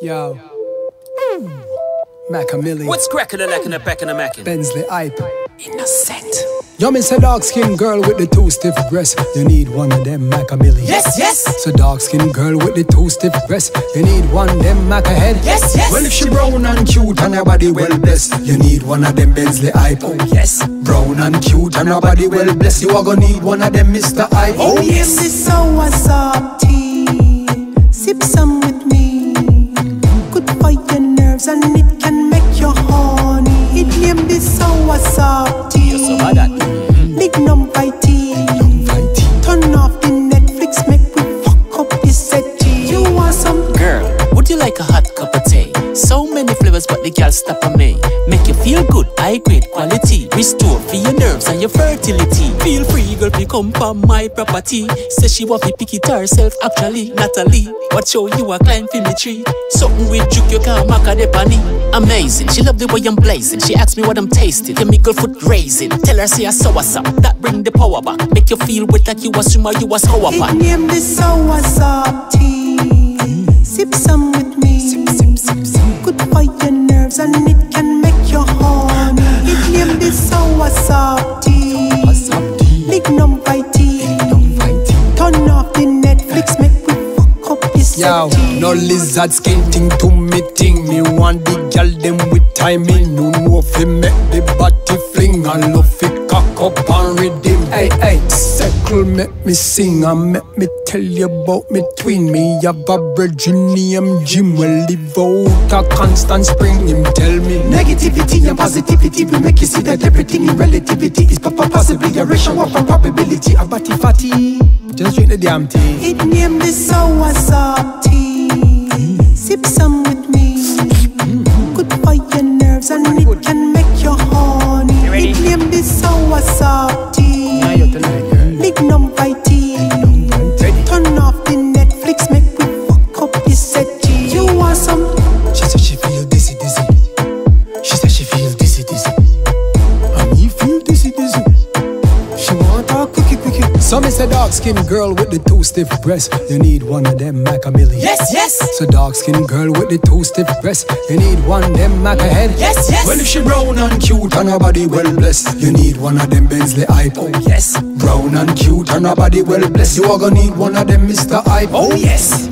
Yo. Mackamilli. What's cracking a lack in the back of the mackin'? Benzly hype. Innocent. Yo, miss a dark skin girl with the two stiff breasts. You need one of them Mackamilli. Yes, yes. So dark skin girl with the two stiff breasts. You need one of them Macca head. Yes, yes. Well, if she brown and cute and her body well blessed, you need one of them Benzly hype. Oh yes. Brown and cute and her body well blessed, you are gonna need one of them Mr. Hype. Oh yes. This Sowa Sop Tea. Sip some with me. Good for your nerves and it can make you horny. It name this Sowa Sop Tea. Big number tea. Turn off the Netflix, make we fuck up this settee. You want some? Girl, would you like a hot cup of tea? So many flavors, but the girl stop on me. Make you feel good, high grade quality. Restore for your nerves and your fertility. Feel free, girl, to come from my property. Say she want to pick it herself, actually, Natalie. What show you a climb for me tree? Something with juke, you can't mark a depani. Amazing, she love the way I'm blazing. She asked me what I'm tasting, chemical foot raising. Tell her say a sour sop, that bring the power back. Make you feel wet like you a swimmer, you a sour pot. It name this Sowa Sop Tea. Sip some with me. Good for your nerves and it can make you horny. It name this Sowa Sop Tea. Big number tea. Turn off the Netflix, make we fuck up this Yo, settee. no lizard skin thing to me thing. Me want the girl them with timing. No know if you make the body fling. I love it cock up and Riddim. Hey, hey, circle make me sing. And make me tell you about me twin. Me have a virgin named Jim. Well live out a constant spring. Him tell me negativity and positivity will make you see that everything in relativity is possibly a ratio of a probability. A batty fatty, just drink the damn tea. It name this Sowa Sop Tea. Sip some with me. Good for your nerves and it can make you horny. It name this Sowa Sop Tea. Big number tea. Turn off the Netflix, make we fuck up this settee. You want some? She said she feel dizzy, dizzy. She said she feel dizzy, dizzy. And me feel dizzy, dizzy. She want a quickie, quickie. So me say dark skin girl with the two stiff breasts. You need one of them Mackamilli. Yes, yes. So dark skin girl with the two stiff breasts. You need one of them Macca head. Yes, yes. Well if she brown and cute and her body well blessed, you need one of them Benzly hype. Oh yes. Brown and cute and her body well blessed, you are gonna need one of them Mr. Hype. Oh yes.